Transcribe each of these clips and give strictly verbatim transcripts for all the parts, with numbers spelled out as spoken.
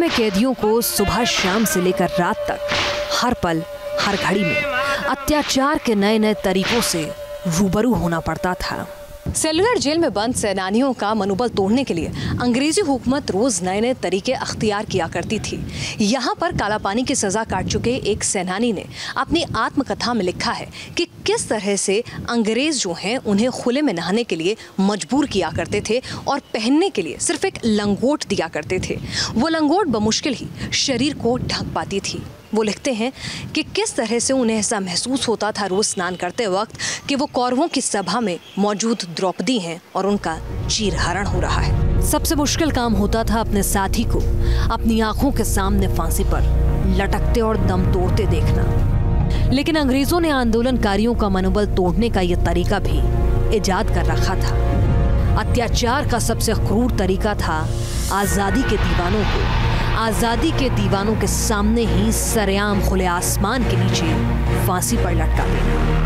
में कैदियों को सुबह शाम से लेकर रात तक हर पल हर घड़ी में अत्याचार के नए नए तरीकों से रूबरू होना पड़ता था। सेलुलर जेल में बंद सेनानियों का मनोबल तोड़ने के लिए अंग्रेजी हुकूमत रोज नए नए तरीके अख्तियार किया करती थी। यहाँ पर काला पानी की सजा काट चुके एक सेनानी ने अपनी आत्मकथा में लिखा है कि किस तरह से अंग्रेज जो हैं उन्हें खुले में नहाने के लिए मजबूर किया करते थे और पहनने के लिए सिर्फ एक लंगोट दिया करते थे। वो लंगोट बमुश्किल ही शरीर को ढक पाती थी। वो लिखते हैं कि किस तरह से उन्हें ऐसा महसूस होता था रोज स्नान करते वक्त कि वो कौरवों की सभा में मौजूद द्रौपदी हैं और उनका चीरहरण हो रहा है। सबसे मुश्किल काम होता था अपने साथी को अपनी आंखों के सामने फांसी पर लटकते और दम तोड़ते देखना। लेकिन अंग्रेजों ने आंदोलनकारियों का मनोबल तोड़ने का यह तरीका भी इजाद कर रखा था। अत्याचार का सबसे क्रूर तरीका था आजादी के दीवानों को आजादी के दीवानों के सामने ही सरेआम खुले आसमान के नीचे फांसी पर लटका देना।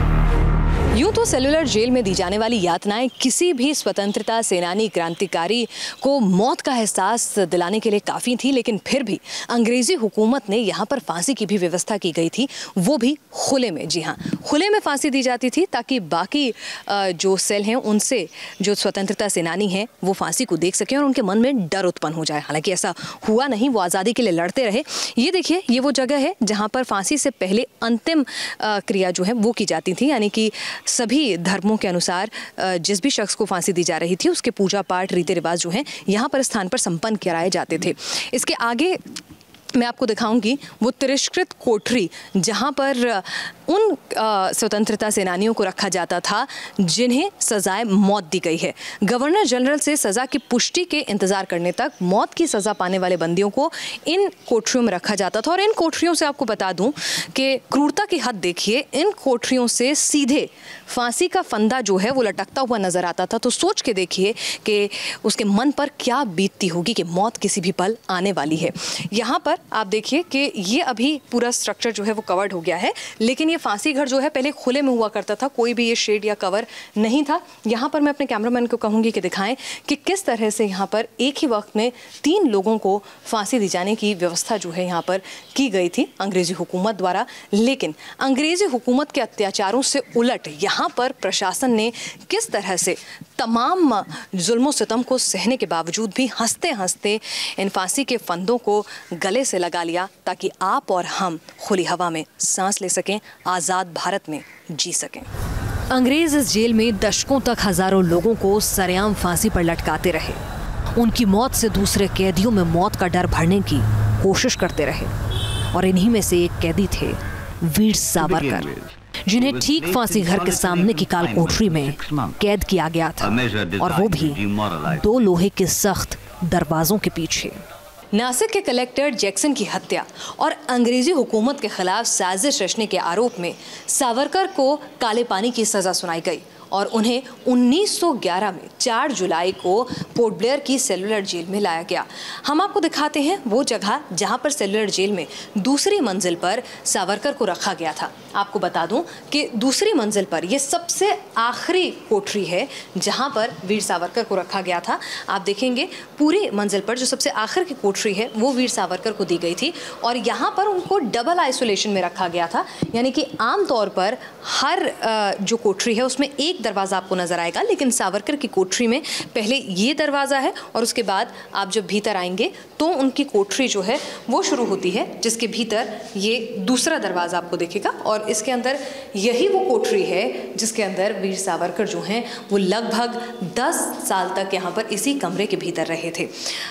यूं तो सेलुलर जेल में दी जाने वाली यातनाएं किसी भी स्वतंत्रता सेनानी क्रांतिकारी को मौत का एहसास दिलाने के लिए काफ़ी थी, लेकिन फिर भी अंग्रेजी हुकूमत ने यहाँ पर फांसी की भी व्यवस्था की गई थी, वो भी खुले में। जी हाँ, खुले में फांसी दी जाती थी ताकि बाकी जो सेल हैं उनसे जो स्वतंत्रता सेनानी हैं वो फांसी को देख सकें और उनके मन में डर उत्पन्न हो जाए। हालांकि ऐसा हुआ नहीं, वो आज़ादी के लिए लड़ते रहे। ये देखिए, ये वो जगह है जहाँ पर फांसी से पहले अंतिम क्रिया जो है वो की जाती थी, यानी कि सभी धर्मों के अनुसार जिस भी शख्स को फांसी दी जा रही थी उसके पूजा पाठ रीति रिवाज जो हैं यहाँ पर स्थान पर संपन्न कराए जाते थे। इसके आगे मैं आपको दिखाऊंगी वो तिरस्कृत कोठरी जहाँ पर उन स्वतंत्रता सेनानियों को रखा जाता था जिन्हें सजाए मौत दी गई है। गवर्नर जनरल से सज़ा की पुष्टि के इंतज़ार करने तक मौत की सज़ा पाने वाले बंदियों को इन कोठरियों में रखा जाता था। और इन कोठरियों से आपको बता दूं कि क्रूरता की हद देखिए, इन कोठरियों से सीधे फांसी का फंदा जो है वो लटकता हुआ नज़र आता था। तो सोच के देखिए कि उसके मन पर क्या बीतती होगी कि मौत किसी भी पल आने वाली है। यहाँ पर आप देखिए कि ये अभी पूरा स्ट्रक्चर जो है वो कवर्ड हो गया है, लेकिन ये फांसी घर जो है पहले खुले में हुआ करता था, कोई भी ये शेड या कवर नहीं था। यहाँ पर मैं अपने कैमरामैन को कहूँगी कि दिखाएं कि किस तरह से यहाँ पर एक ही वक्त में तीन लोगों को फांसी दी जाने की व्यवस्था जो है यहाँ पर की गई थी अंग्रेजी हुकूमत द्वारा। लेकिन अंग्रेजी हुकूमत के अत्याचारों से उलट यहाँ पर प्रशासन ने किस तरह से तमाम जुल्म सितम को सहने के बावजूद भी हंसते हंसते इन फांसी के फंदों को गले से लगा लिया ताकि आप और हम खुली हवा में सांस ले सकें, आज़ाद भारत में जी सकें। अंग्रेज इस जेल में दशकों तक हजारों लोगों को सरेआम फांसी पर लटकाते रहे। उनकी मौत से दूसरे कैदियों में मौत का डर भरने की कोशिश करते रहे और इन्हीं में से एक कैदी थे वीर सावरकर, जिन्हें ठीक फांसी घर के सामने की काल कोठरी में कैद किया गया था, और वो भी दो लोहे के सख्त दरवाजों के पीछे। नासिक के कलेक्टर जैक्सन की हत्या और अंग्रेजी हुकूमत के खिलाफ साजिश रचने के आरोप में सावरकर को काले पानी की सजा सुनाई गई और उन्हें उन्नीस सौ ग्यारह में चार जुलाई को पोर्ट ब्लेयर की सेलुलर जेल में लाया गया। हम आपको दिखाते हैं वो जगह जहां पर सेलुलर जेल में दूसरी मंजिल पर सावरकर को रखा गया था। आपको बता दूं कि दूसरी मंजिल पर ये सबसे आखिरी कोठरी है जहां पर वीर सावरकर को रखा गया था। आप देखेंगे पूरी मंजिल पर जो सबसे आखिर की कोठरी है वो वीर सावरकर को दी गई थी और यहाँ पर उनको डबल आइसोलेशन में रखा गया था, यानी कि आमतौर पर हर जो कोठरी है उसमें एक दरवाज़ा आपको नज़र आएगा, लेकिन सावरकर की कोठरी में पहले ये दरवाज़ा है और उसके बाद आप जब भीतर आएंगे तो उनकी कोठरी जो है वो शुरू होती है, जिसके भीतर ये दूसरा दरवाज़ा आपको दिखेगा और इसके अंदर यही वो कोठरी है जिसके अंदर वीर सावरकर जो हैं वो लगभग दस साल तक यहाँ पर इसी कमरे के भीतर रहे थे।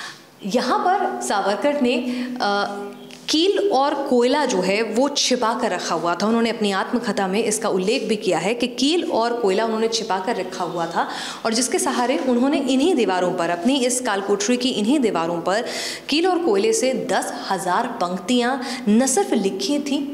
यहाँ पर सावरकर ने आ, कील और कोयला जो है वो छिपा कर रखा हुआ था। उन्होंने अपनी आत्मकथा में इसका उल्लेख भी किया है कि कील और कोयला उन्होंने छिपा कर रखा हुआ था और जिसके सहारे उन्होंने इन्हीं दीवारों पर, अपनी इस कालकोठरी की इन्हीं दीवारों पर कील और कोयले से दस हजार पंक्तियाँ न सिर्फ लिखी थी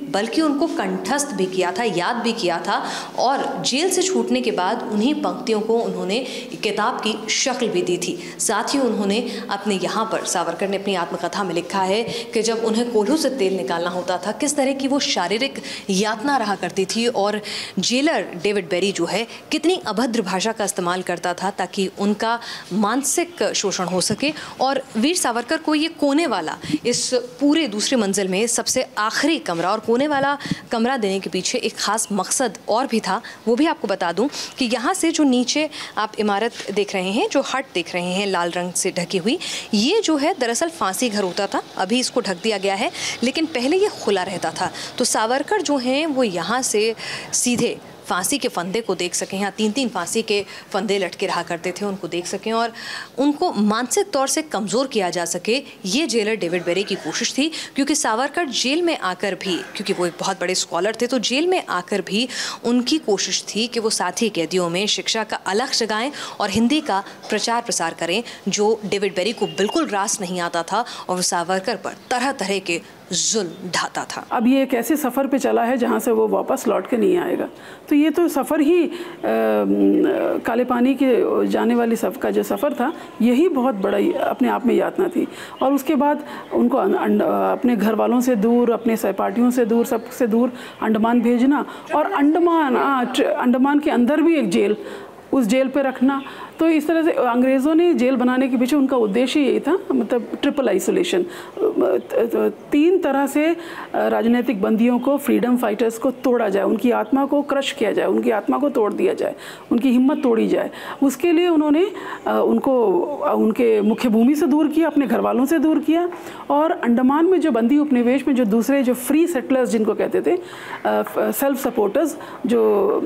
बल्कि उनको कंठस्थ भी किया था, याद भी किया था। और जेल से छूटने के बाद उन्हीं पंक्तियों को उन्होंने किताब की शक्ल भी दी थी। साथ ही उन्होंने अपने यहाँ पर, सावरकर ने अपनी आत्मकथा में लिखा है कि जब उन्हें कोल्हू से तेल निकालना होता था, किस तरह की वो शारीरिक यातना रहा करती थी और जेलर डेविड बेरी जो है कितनी अभद्र भाषा का इस्तेमाल करता था ताकि उनका मानसिक शोषण हो सके। और वीर सावरकर को ये कोने वाला, इस पूरे दूसरे मंजिल में सबसे आखिरी कमरा और कोने वाला कमरा देने के पीछे एक ख़ास मकसद और भी था। वो भी आपको बता दूं कि यहाँ से जो नीचे आप इमारत देख रहे हैं, जो हट देख रहे हैं लाल रंग से ढकी हुई, ये जो है दरअसल फांसी घर होता था। अभी इसको ढक दिया गया है, लेकिन पहले ये खुला रहता था। तो सावरकर जो हैं वो यहाँ से सीधे फांसी के फंदे को देख सकें, यहाँ तीन तीन फांसी के फंदे लटके रहा करते थे, उनको देख सकें और उनको मानसिक तौर से कमज़ोर किया जा सके, ये जेलर डेविड बेरी की कोशिश थी। क्योंकि सावरकर जेल में आकर भी, क्योंकि वो एक बहुत बड़े स्कॉलर थे, तो जेल में आकर भी उनकी कोशिश थी कि वो साथी कैदियों में शिक्षा का अलग जगाएं और हिंदी का प्रचार प्रसार करें, जो डेविड बेरी को बिल्कुल रास नहीं आता था और वो सावरकर पर तरह तरह के जुल्म ढाता था। अब ये एक ऐसे सफ़र पे चला है जहाँ से वो वापस लौट के नहीं आएगा। तो ये तो सफ़र ही आ, काले पानी के जाने वाली सफ़ का जो सफ़र था, यही बहुत बड़ा अपने आप में यातना थी। और उसके बाद उनको अपने घर वालों से दूर, अपने सहपाठियों से दूर, सबसे दूर अंडमान भेजना और अंडमान अंडमान के अंदर भी एक जेल, उस जेल पे रखना। तो इस तरह से अंग्रेज़ों ने जेल बनाने के पीछे उनका उद्देश्य यही था, मतलब ट्रिपल आइसोलेशन। तीन तरह से राजनीतिक बंदियों को, फ्रीडम फाइटर्स को तोड़ा जाए, उनकी आत्मा को क्रश किया जाए, उनकी आत्मा को तोड़ दिया जाए, उनकी हिम्मत तोड़ी जाए। उसके लिए उन्होंने उनको उनके मुख्य भूमि से दूर किया, अपने घर वालों से दूर किया। और अंडमान में जो बंदी उपनिवेश में जो दूसरे जो फ्री सेटलर्स जिनको कहते थे, सेल्फ सपोर्टर्स, जो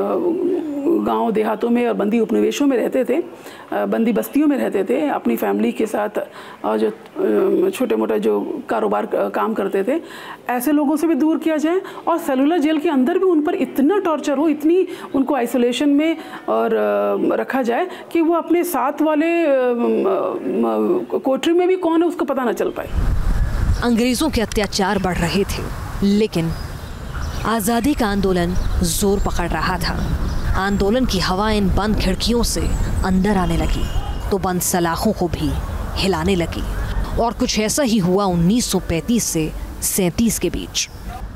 गाँव देहातों में और बंदी उपनिवेशों में रहते थे, बंदी बस्तियों में रहते थे अपनी फैमिली के साथ, और जो छोटे मोटे जो कारोबार काम करते थे, ऐसे लोगों से भी दूर किया जाए। और सेलुलर जेल के अंदर भी उन पर इतना टॉर्चर हो, इतनी उनको आइसोलेशन में और रखा जाए कि वो अपने साथ वाले कोठरी में भी कौन है उसको पता ना चल पाए। अंग्रेज़ों के अत्याचार बढ़ रहे थे, लेकिन आज़ादी का आंदोलन जोर पकड़ रहा था। आंदोलन की हवा इन बंद खिड़कियों से अंदर आने लगी तो बंद सलाखों को भी हिलाने लगी। और कुछ ऐसा ही हुआ उन्नीस सौ पैंतीस से सैंतीस के बीच।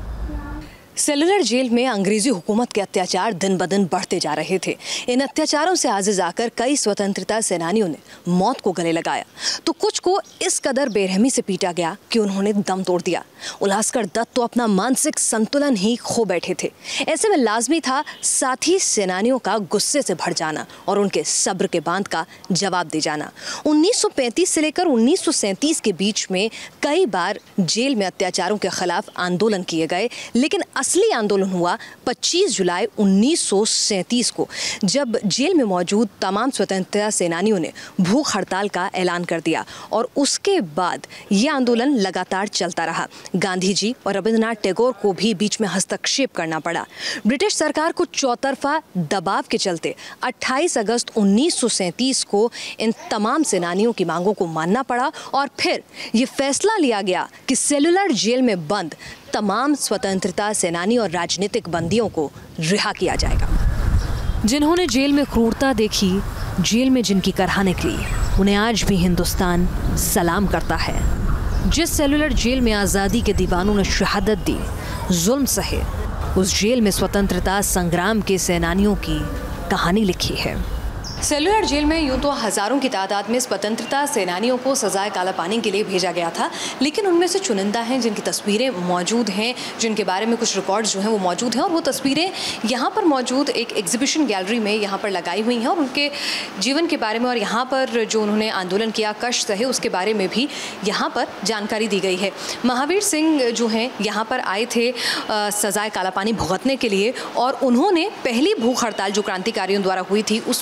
सेलुलर जेल में अंग्रेजी हुकूमत के अत्याचार दिन ब दिन बढ़ते जा रहे थे। इन अत्याचारों से आजिज़ आकर कई स्वतंत्रता सेनानियों ने मौत को गले लगाया, तो कुछ को इस कदर बेरहमी से पीटा गया कि उन्होंने दम तोड़ दिया। उल्लासकर दत्त तो अपना मानसिक संतुलन ही खो बैठे थे। ऐसे में लाजमी था साथी सेनानियों का गुस्से से भर जाना और उनके सब्र के बांध का जवाब दे जाना। उन्नीस सौ पैंतीस से लेकर उन्नीस सौ सैंतीस के बीच में कई बार जेल में अत्याचारों के खिलाफ आंदोलन किए गए, लेकिन असली आंदोलन हुआ पच्चीस जुलाई उन्नीस सौ सैंतीस को, जब जेल में मौजूद तमाम स्वतंत्रता सेनानियों ने भूख हड़ताल का ऐलान कर दिया। और उसके बाद ये आंदोलन लगातार चलता रहा। गांधी जी और रविंद्रनाथ टैगोर को भी बीच में हस्तक्षेप करना पड़ा। ब्रिटिश सरकार को चौतरफा दबाव के चलते अट्ठाईस अगस्त उन्नीस सौ सैंतीस को इन तमाम सेनानियों की मांगों को मानना पड़ा और फिर ये फैसला लिया गया कि सेलुलर जेल में बंद तमाम स्वतंत्रता सेनानी और राजनीतिक बंदियों को रिहा किया जाएगा। जिन्होंने जेल में क्रूरता देखी, जेल में जिनकी करहा निकली, उन्हें आज भी हिंदुस्तान सलाम करता है। जिस सेलुलर जेल में आज़ादी के दीवानों ने शहादत दी, जुल्म सहे, उस जेल में स्वतंत्रता संग्राम के सेनानियों की कहानी लिखी है। सेलुलर जेल में यूं तो हज़ारों की तादाद में स्वतंत्रता सेनानियों को सजाए काला पानी के लिए भेजा गया था, लेकिन उनमें से चुनिंदा हैं जिनकी तस्वीरें मौजूद हैं, जिनके बारे में कुछ रिकॉर्ड्स जो हैं वो मौजूद हैं। और वो तस्वीरें यहाँ पर मौजूद एक एग्जीबिशन गैलरी में यहाँ पर लगाई हुई हैं और उनके जीवन के बारे में और यहाँ पर जो उन्होंने आंदोलन किया, कष्ट सहे, उसके बारे में भी यहाँ पर जानकारी दी गई है। महावीर सिंह जो हैं यहाँ पर आए थे सजाए काला पानी भुगतने के लिए और उन्होंने पहली भूख हड़ताल जो क्रांतिकारियों द्वारा हुई थी उसमें हिस्सा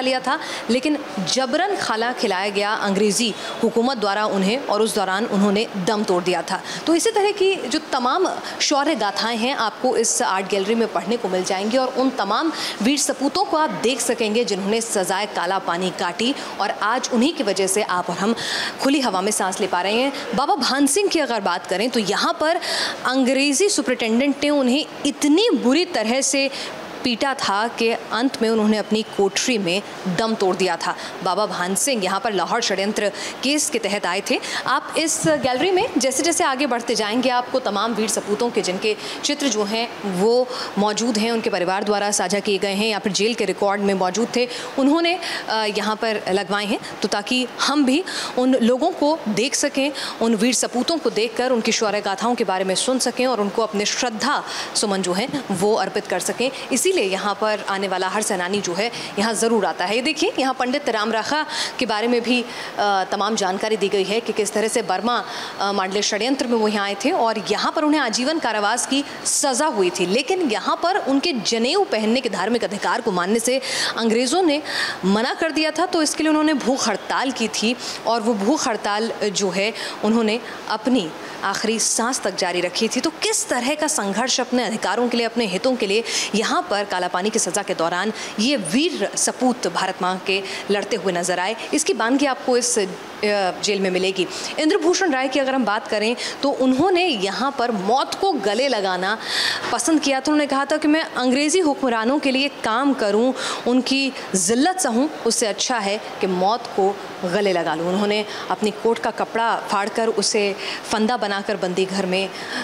लिया था, लेकिन जबरन खाना खिलाया गया अंग्रेज़ी हुकूमत द्वारा उन्हें, और उस दौरान उन्होंने दम तोड़ दिया था। तो इसी तरह की जो तमाम शौर्य गाथाएँ हैं आपको इस आर्ट गैलरी में पढ़ने को मिल जाएंगी, और उन तमाम वीर सपूतों को आप देख सकेंगे जिन्होंने सजाए काला पानी काटी, और आज उन्हीं की वजह से आप और हम खुली हवा में सांस ले पा रहे हैं। बाबा भान सिंह की अगर बात करें तो यहाँ पर अंग्रेज़ी सुपरिटेंडेंट ने उन्हें इतनी बुरी तरह से पीटा था कि अंत में उन्होंने अपनी कोठरी में दम तोड़ दिया था। बाबा भान सिंह यहाँ पर लाहौर षड्यंत्र केस के तहत आए थे। आप इस गैलरी में जैसे जैसे आगे बढ़ते जाएंगे आपको तमाम वीर सपूतों के जिनके चित्र जो हैं वो मौजूद हैं, उनके परिवार द्वारा साझा किए गए हैं या फिर जेल के रिकॉर्ड में मौजूद थे, उन्होंने यहाँ पर लगवाए हैं, तो ताकि हम भी उन लोगों को देख सकें, उन वीर सपूतों को देख कर उनकी शौर्य गाथाओं के बारे में सुन सकें और उनको अपने श्रद्धा सुमन जो हैं वो अर्पित कर सकें। इसी इसीलिए यहाँ पर आने वाला हर सेनानी जो है यहाँ ज़रूर आता है। ये देखिए यहाँ पंडित राम राखा के बारे में भी तमाम जानकारी दी गई है कि किस तरह से बर्मा मांडले षड्यंत्र में वो यहाँ आए थे और यहाँ पर उन्हें आजीवन कारावास की सज़ा हुई थी, लेकिन यहाँ पर उनके जनेऊ पहनने के धार्मिक अधिकार को मानने से अंग्रेज़ों ने मना कर दिया था, तो इसके लिए उन्होंने भूख हड़ताल की थी और वो भूख हड़ताल जो है उन्होंने अपनी आखिरी सांस तक जारी रखी थी। तो किस तरह का संघर्ष अपने अधिकारों के लिए, अपने हितों के लिए यहाँ पर कालापानी की सज़ा के दौरान ये वीर सपूत भारत माँ के लड़ते हुए नजर आए, इसकी बानगी आपको इस जेल में मिलेगी। इंद्रभूषण राय की अगर हम बात करें तो उन्होंने यहाँ पर मौत को गले लगाना पसंद किया था। उन्होंने कहा था कि मैं अंग्रेज़ी हुक्मरानों के लिए काम करूँ, उनकी ज़िल्लत सहूँ, उससे अच्छा है कि मौत को गले लगा लूँ। उन्होंने अपनी कोट का कपड़ा फाड़कर उसे फंदा बनाकर बंदी घर में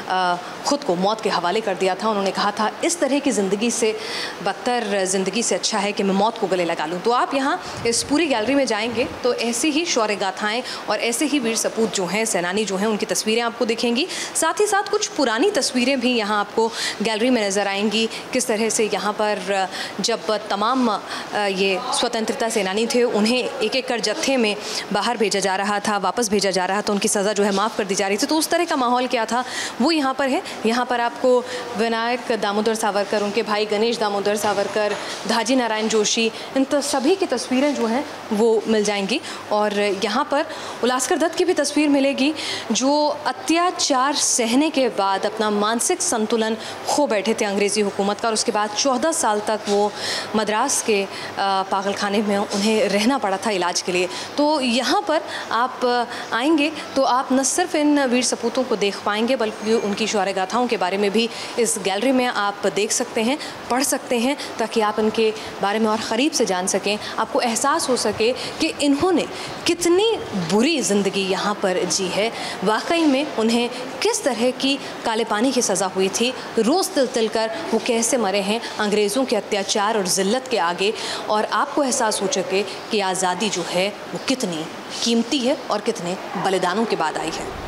ख़ुद को मौत के हवाले कर दिया था। उन्होंने कहा था इस तरह की ज़िंदगी से बदतर ज़िंदगी से अच्छा है कि मैं मौत को गले लगा लूँ। तो आप यहाँ इस पूरी गैलरी में जाएंगे तो ऐसी ही शौर्य गाथाएँ और ऐसे ही वीर सपूत जो हैं, सेनानी जो हैं, उनकी तस्वीरें आपको दिखेंगी। साथ ही साथ कुछ पुरानी तस्वीरें भी यहाँ आपको गैलरी में नज़र आएंगी। किस तरह से यहाँ पर जब तमाम ये स्वतंत्रता सेनानी थे उन्हें एक एक कर जत्थे में बाहर भेजा जा रहा था, वापस भेजा जा रहा था, उनकी सज़ा जो है माफ़ कर दी जा रही थी, तो उस तरह का माहौल क्या था वो यहाँ पर है। यहाँ पर आपको विनायक दामोदर सावरकर, उनके भाई गणेश दामोदर सावरकर, धाजी नारायण जोशी, इन तो सभी की तस्वीरें जो हैं वो मिल जाएंगी। और यहाँ पर उलास्कर दत्त की भी तस्वीर मिलेगी जो अत्याचार सहने के बाद अपना मानसिक संतुलन खो बैठे थे अंग्रेज़ी हुकूमत का, और उसके बाद चौदह साल तक वो मद्रास के पागल खाने में उन्हें रहना पड़ा था इलाज के लिए। तो यहाँ पर आप आएंगे तो आप न सिर्फ इन वीर सपूतों को देख पाएंगे बल्कि उनकी शौर्य गाथाओं के बारे में भी इस गैलरी में आप देख सकते हैं, पढ़ सकते हैं, ताकि आप इनके बारे में और क़रीब से जान सकें, आपको एहसास हो सके कि इन्होंने कितनी बुरी ज़िंदगी यहाँ पर जी है। वाकई में उन्हें किस तरह की काले पानी की सज़ा हुई थी, रोज़ तिल तिल कर वो कैसे मरे हैं अंग्रेज़ों के अत्याचार और ज़िल्लत के आगे, और आपको एहसास हो सके कि आज़ादी जो है वो कितनी कीमती है और कितने बलिदानों के बाद आई है।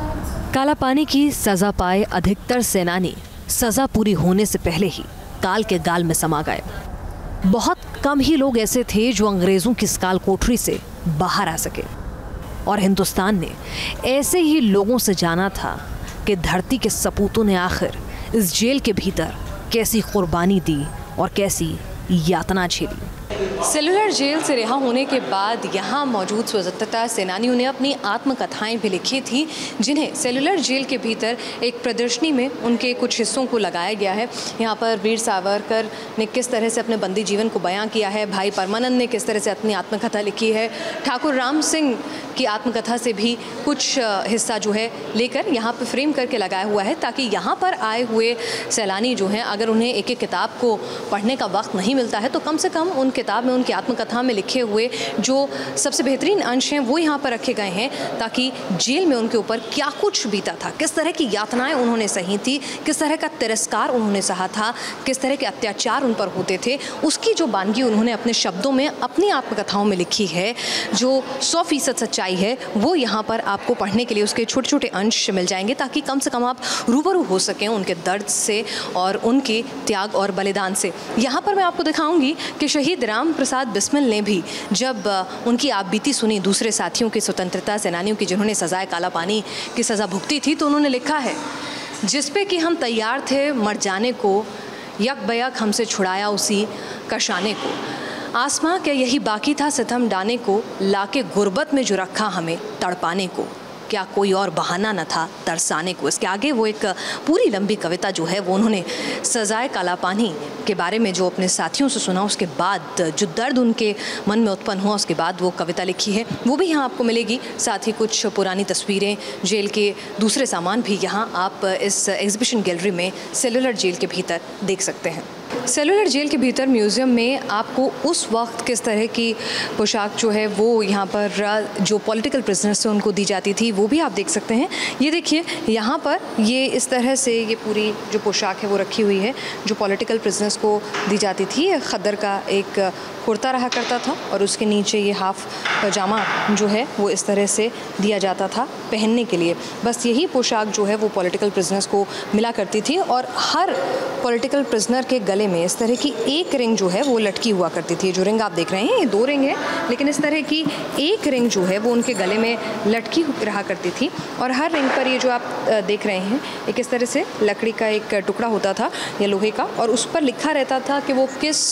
काला पानी की सज़ा पाए अधिकतर सेनानी सज़ा पूरी होने से पहले ही काल के गाल में समा गए। बहुत कम ही लोग ऐसे थे जो अंग्रेज़ों की काल कोठरी से बाहर आ सके, और हिंदुस्तान ने ऐसे ही लोगों से जाना था कि धरती के सपूतों ने आखिर इस जेल के भीतर कैसी कुर्बानी दी और कैसी यातना झेली। सेलुलर जेल से रिहा होने के बाद यहाँ मौजूद स्वतंत्रता सेनानियों ने अपनी आत्मकथाएं भी लिखी थी, जिन्हें सेलुलर जेल के भीतर एक प्रदर्शनी में उनके कुछ हिस्सों को लगाया गया है। यहाँ पर वीर सावरकर ने किस तरह से अपने बंदी जीवन को बयां किया है, भाई परमानंद ने किस तरह से अपनी आत्मकथा लिखी है, ठाकुर राम सिंह की आत्मकथा से भी कुछ हिस्सा जो है लेकर यहाँ पर फ्रेम करके लगाया हुआ है, ताकि यहाँ पर आए हुए सैलानी जो हैं अगर उन्हें एक एक किताब को पढ़ने का वक्त नहीं मिलता है तो कम से कम उन किताब में, उनकी आत्मकथा में लिखे हुए जो सबसे बेहतरीन अंश हैं वो यहाँ पर रखे गए हैं, ताकि जेल में उनके ऊपर क्या कुछ बीता था, किस तरह की यातनाएं उन्होंने सही थी, किस तरह का तिरस्कार उन्होंने सहा था, किस तरह के अत्याचार उन पर होते थे, उसकी जो बानगी उन्होंने अपने शब्दों में अपनी आत्मकथाओं में लिखी है, जो सौ फीसद सच्चाई है, वो यहाँ पर आपको पढ़ने के लिए उसके छोटे छोटे अंश मिल जाएंगे, ताकि कम से कम आप रूबरू हो सकें उनके दर्द से और उनके त्याग और बलिदान से। यहाँ पर मैं आपको दिखाऊंगी कि शहीद राम प्रसाद बिस्मिल ने भी जब उनकी आपबीती सुनी दूसरे साथियों के, स्वतंत्रता सेनानियों की जिन्होंने सजाए काला पानी की सज़ा भुगती थी, तो उन्होंने लिखा है, जिस पे कि हम तैयार थे मर जाने को, यक बयक हमसे छुड़ाया उसी कशाने को। आसमां क्या यही बाकी था सितम डाने को, लाके गुर्बत में जो रखा हमें तड़पाने को, क्या कोई और बहाना न था तरसाने को। इसके आगे वो एक पूरी लंबी कविता जो है वो उन्होंने सजाए काला पानी के बारे में जो अपने साथियों से सुना, उसके बाद जो दर्द उनके मन में उत्पन्न हुआ, उसके बाद वो कविता लिखी है, वो भी यहाँ आपको मिलेगी। साथ ही कुछ पुरानी तस्वीरें, जेल के दूसरे सामान भी यहाँ आप इस एग्जीबिशन गैलरी में सेलुलर जेल के भीतर देख सकते हैं। सेलुलर जेल के भीतर म्यूज़ियम में आपको उस वक्त किस तरह की पोशाक जो है वो यहाँ पर जो पॉलिटिकल प्रिजनर्स थे उनको दी जाती थी, वो भी आप देख सकते हैं। ये देखिए यहाँ पर ये इस तरह से ये पूरी जो पोशाक है वो रखी हुई है जो पॉलिटिकल प्रिजनर्स को दी जाती थी। खद्दर का एक कुर्ता रहा करता था और उसके नीचे ये हाफ पजामा जो है वो इस तरह से दिया जाता था पहनने के लिए। बस यही पोशाक जो है वो पॉलिटिकल प्रिजनर्स को मिला करती थी और हर पॉलिटिकल प्रिजनर के गले में इस तरह की एक रिंग जो है वो लटकी हुआ करती थी। जो रिंग आप देख रहे हैं ये दो रिंग है, लेकिन इस तरह की एक रिंग जो है वो उनके गले में लटकी रहा करती थी और हर रिंग पर ये जो आप देख रहे हैं एक इस तरह से लकड़ी का एक टुकड़ा होता था या लोहे का और उस पर लिखा रहता था कि वो किस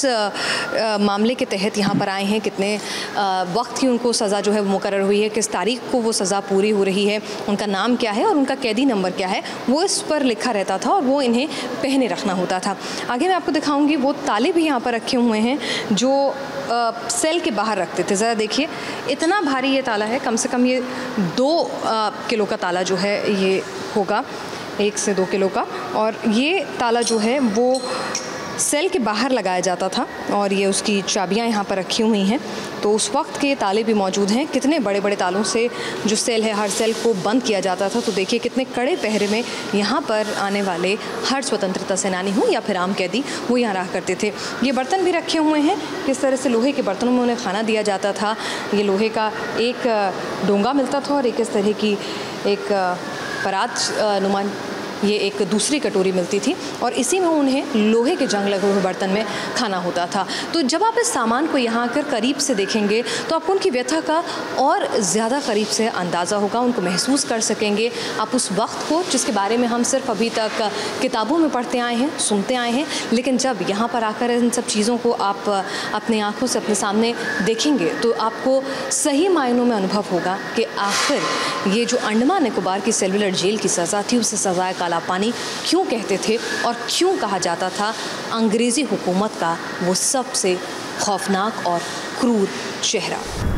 मामले के तहत यहाँ पर आए हैं, कितने वक्त की उनको सज़ा जो है वो मुकर्रर हुई है, किस तारीख को वो सज़ा पूरी हो रही है, उनका नाम क्या है और उनका कैदी नंबर क्या है, वो इस पर लिखा रहता था और वो इन्हें पहने रखना होता था। आगे मैं आपको दिखाऊंगी वो ताले भी यहाँ पर रखे हुए हैं जो आ, सेल के बाहर रखते थे। ज़रा देखिए इतना भारी ये ताला है, कम से कम ये दो आ, किलो का ताला जो है ये होगा, एक से दो किलो का। और ये ताला जो है वो सेल के बाहर लगाया जाता था और ये उसकी चाबियां यहाँ पर रखी हुई हैं। तो उस वक्त के ताले भी मौजूद हैं। कितने बड़े बड़े तालों से जो सेल है हर सेल को बंद किया जाता था। तो देखिए कितने कड़े पहरे में यहाँ पर आने वाले हर स्वतंत्रता सेनानी हो या फिर आम कैदी वो यहाँ रहा करते थे। ये बर्तन भी रखे हुए हैं, किस तरह से लोहे के बर्तनों में उन्हें खाना दिया जाता था। ये लोहे का एक डोंगा मिलता था और एक इस तरह की एक परात नुमा ये एक दूसरी कटोरी मिलती थी और इसी में उन्हें लोहे के जंग लगे हुए बर्तन में खाना होता था। तो जब आप इस सामान को यहाँ आकर करीब से देखेंगे तो आपको उनकी व्यथा का और ज़्यादा करीब से अंदाज़ा होगा, उनको महसूस कर सकेंगे आप उस वक्त को जिसके बारे में हम सिर्फ अभी तक किताबों में पढ़ते आए हैं, सुनते आए हैं। लेकिन जब यहाँ पर आकर इन सब चीज़ों को आप अपनी आँखों से अपने सामने देखेंगे तो आपको सही मायनों में अनुभव होगा कि आखिर ये जो अंडमान निकोबार की सेलुलर जेल की सज़ा थी उसे सज़ाए काला पानी क्यों कहते थे और क्यों कहा जाता था अंग्रेज़ी हुकूमत का वो सबसे खौफनाक और क्रूर चेहरा।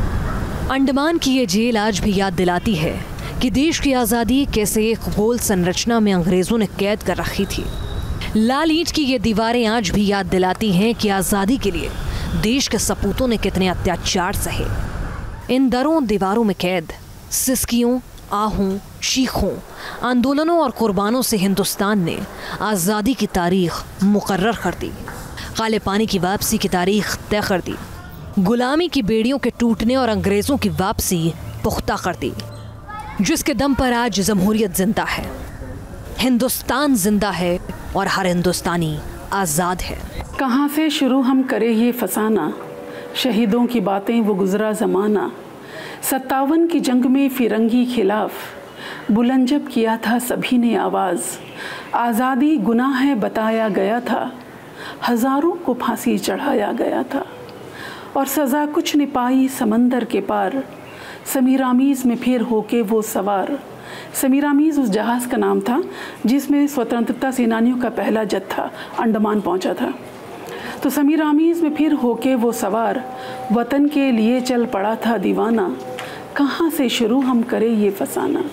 अंडमान की ये जेल आज भी याद दिलाती है कि देश की आज़ादी कैसे एक गोल संरचना में अंग्रेज़ों ने कैद कर रखी थी। लाल ईंट की ये दीवारें आज भी याद दिलाती हैं कि आज़ादी के लिए देश के सपूतों ने कितने अत्याचार सहे। इन दरों दीवारों में कैद सिसकियों, आहूं, चीखों, आंदोलनों और कुर्बानों से हिंदुस्तान ने आज़ादी की तारीख मुकर्रर कर दी, काले पानी की वापसी की तारीख तय कर दी, गुलामी की बेड़ियों के टूटने और अंग्रेज़ों की वापसी पुख्ता कर दी, जिसके दम पर आज जमहूरियत जिंदा है, हिंदुस्तान जिंदा है और हर हिंदुस्तानी आज़ाद है। कहाँ से शुरू हम करें ये फसाना, शहीदों की बातें वो गुजरा ज़माना, सत्तावन की जंग में फिरंगी खिलाफ बुलंद जब किया था सभी ने आवाज़, आज़ादी गुनाह है बताया गया था, हज़ारों को फांसी चढ़ाया गया था और सज़ा कुछ न पाई समंदर के पार, समीरामीज़ में फिर होके वो सवार। समीरामीज़ उस जहाज़ का नाम था जिसमें स्वतंत्रता सेनानियों का पहला जत्था अंडमान पहुंचा था। तो समीरामीज़ में फिर होके वो सवार, वतन के लिए चल पड़ा था दीवाना, कहाँ से शुरू हम करें ये फसाना।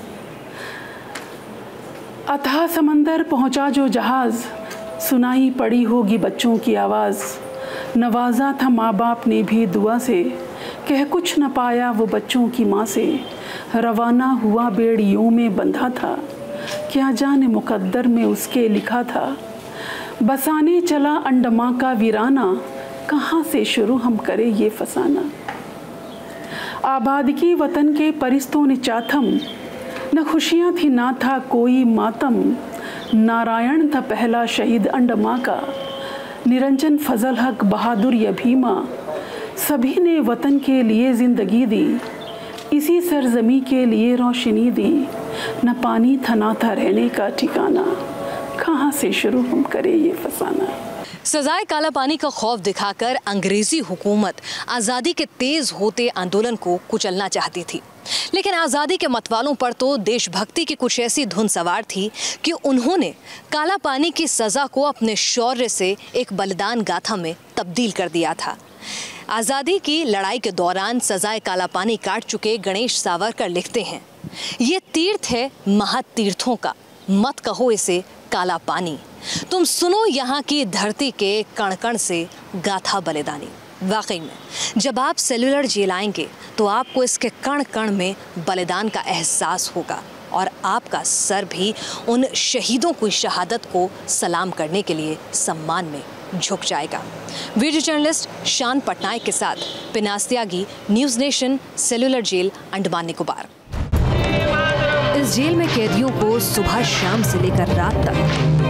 अथाह समंदर पहुँचा जो जहाज़, सुनाई पड़ी होगी बच्चों की आवाज़, नवाजा था माँ बाप ने भी दुआ से, कह कुछ न पाया वो बच्चों की माँ से, रवाना हुआ बेड़ियों में बंधा था, क्या जाने मुकद्दर में उसके लिखा था, बसाने चला अंडमान का वीराना, कहाँ से शुरू हम करें ये फसाना। आबादगी वतन के परिस्तों ने चाथम, न खुशियाँ थी ना था कोई मातम, नारायण था पहला शहीद अंडमान का, निरंजन फजल हक बहादुर या भीमा, सभी ने वतन के लिए ज़िंदगी दी, इसी सरजमी के लिए रोशनी दी, न पानी था ना था रहने का ठिकाना, कहाँ से शुरू हम करें ये फसाना। सजाए काला पानी का खौफ दिखाकर अंग्रेजी हुकूमत आज़ादी के तेज होते आंदोलन को कुचलना चाहती थी, लेकिन आज़ादी के मतवालों पर तो देशभक्ति की कुछ ऐसी धुन सवार थी कि उन्होंने काला पानी की सज़ा को अपने शौर्य से एक बलिदान गाथा में तब्दील कर दिया था। आज़ादी की लड़ाई के दौरान सजाए काला पानी काट चुके गणेश सावरकर लिखते हैं, ये तीर्थ है महातीर्थों का, मत कहो इसे काला पानी, तुम सुनो यहाँ की धरती के कण कण से गाथा बलिदानी। वाकई में जब आप सेलुलर जेल आएंगे तो आपको इसके कण कण में बलिदान का एहसास होगा और आपका सर भी उन शहीदों की शहादत को सलाम करने के लिए सम्मान में झुक जाएगा। वीडियो जर्नलिस्ट शान पटनायक के साथ पिनास त्यागी, न्यूज़ नेशन, सेलुलर जेल, अंडमान निकोबार। इस जेल में कैदियों को सुबह शाम से लेकर रात तक